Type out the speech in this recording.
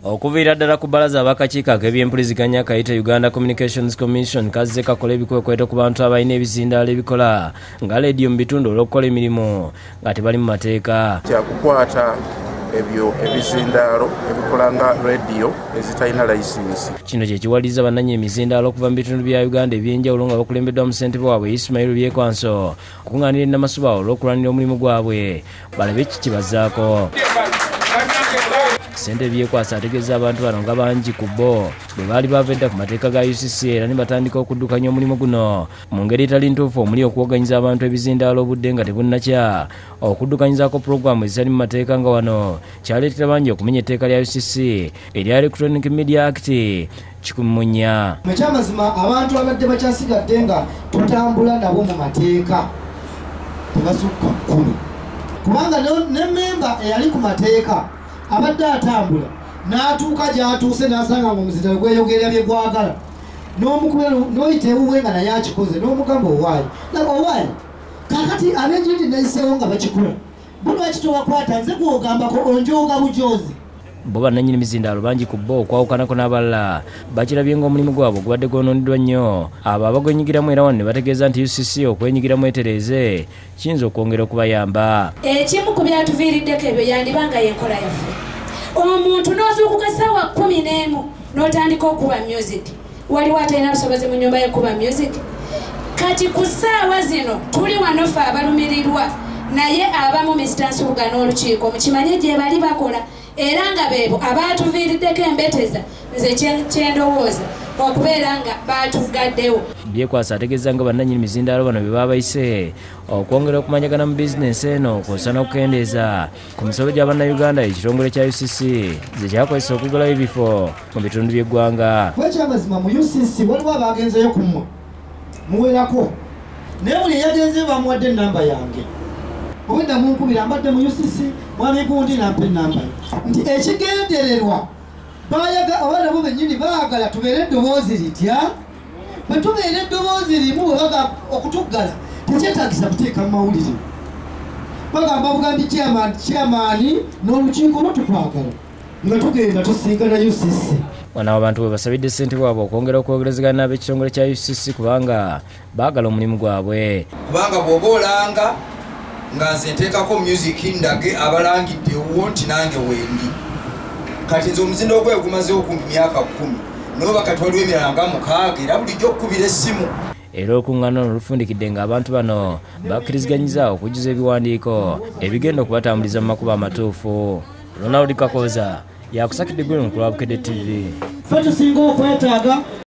Okuviira ddala ku bbalaza ab'akakiiko ak'ebyempuliziganya kayita Uganda Communications Commission kazze kakola ebikwekweto ku bantu abalina ebizindaalo ebikola nga leediyo mu bitundu olw'okukola emirimu nga tebali mu mateeka. Kyakukwata ebyo ebizindaalo ebikola nga leediyo ezitalina layisinsi. Kino kye kiwaliriza bannannyini emizindaalo okuva mu bitundu bya Uganda eby'enjawulo nga bakulembeddwa mu ssentebe waabwe Ismail Byekwanso okuŋŋaanira ennamasuba olw'okulwanira omulimu gwabwe balabe kikibazaako. Ssentebe Byekwanso ategeeza abantu bano nga bangi ku bo bwe baali bavedda ku mateeka ga UCC era ne batandika okuddukanya omulimu guno mu ngeri etali ntuufu omuli okuwaganyiza abantu ebizindaalo obudde nga tebunnakya, okuddukanyizaako pulogulaamu ezitali mu mateeka nga wano kyaleetera bangi okumenya etteeka lya UCC erya Electronic Media Act kikumunya. Ekyamazima abantu abadde bakyasigadde nga tutambula nabo mu mateeka tebasukka 10 kubanga ne memba eyali ku mateeka abadde atambula n'atuuka gy'atuuse n'asanga nga omuzindaalo gweyogerera bye gwagala n'omukubera n'oyita ewuwe nga naye akikoze n'omugamba owaayi owaayi kakati ab'enjiri nayiseewo nga bakikola bulwaki towakwata nze gw'ogambako onjooga bujoozi. Bo bannannyini mizindaalo bangi ku bo okwawukanako n'abalala bakirabye ng'omulimu gwabwe ogubadde gwonoonedwa nnyo. Abo abagwenyigiramu era wano ne bategeeza nti UCC okwenyigiramu etereeze kiyinza okwongera okubayamba. Ekimu ku byatuviiriddeko ebyo yandibanga y'enkola yaffe. Omuntu n'ozuukuka essaawa 11 n'otandika okuba music. Waliwo atalina busobozi mu nnyumba y'ekuba music. Kati ku ssaawa zino tuli wano ffe abalumirirwa naye abamu Mr. Nsubuga n'olukiiko mukimanye gye bali bakola. Era nga beebo abaatuviiriddeko embeteza nze kyendowooza okubeera nga baatugaddewo. Byekwanso ategeeza nga bannannyini mizindaalo bano bye baabayise okwongera okumanyagana mu bizinensi eno kw'osa n'okukendeeza ku misolo gya bannayuganda ekitongole kya UCC ze kyakozesa okugulayo ebifo mu bitundu by'eggwanga. Ekyamazima mu UCC waliwo abaagenzeyo ku mmwe muwerako naye buli eyagenzeyo bamuwadde ennamba yange. Obwedda munkubira mbadde mu UCC mwami gundi nampa ennamba nti ekigendererwa abaana bo bennyini baagala tubeere eddoboozi litya. Bwe tubeera eddoboozi limu bwe baga okutuggala tekyetaagisa kuteeka mu mawulire. Bagamba Bugambi chairman n'olukiiko lwatukwagala nga tugenda tusinkana UCC. Wano abantu bwe basabidde ssentebe waabwe okwongera okwogerezegana n'ab'ekitongole kya UCC kubanga baagala omulimu gwabwe. Kubanga bw'oba olanga nga nze nteekako music ndage abalangiddewo nti nange wendi. Kati nze omuzindaalo gwe gumazeewo ku myaka 10 n'oba kati waliwo emirala nga 6 era bulijjo okukubira essimu. Era olukuŋŋaana luno lufundikidde ng'abantu bano bakkiriziganyiza okujjuza ebiwandiiko ebigenda okubatambuliza mu makubo amatuufu. Ronald Kakoza yakusakidde gwe mu kulaba Bukedde TV. Ffe tusinga okwetaaga